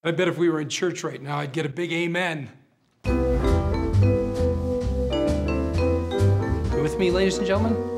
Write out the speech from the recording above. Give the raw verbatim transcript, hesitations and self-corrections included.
I bet if we were in church right now, I'd get a big amen. You with me, ladies and gentlemen?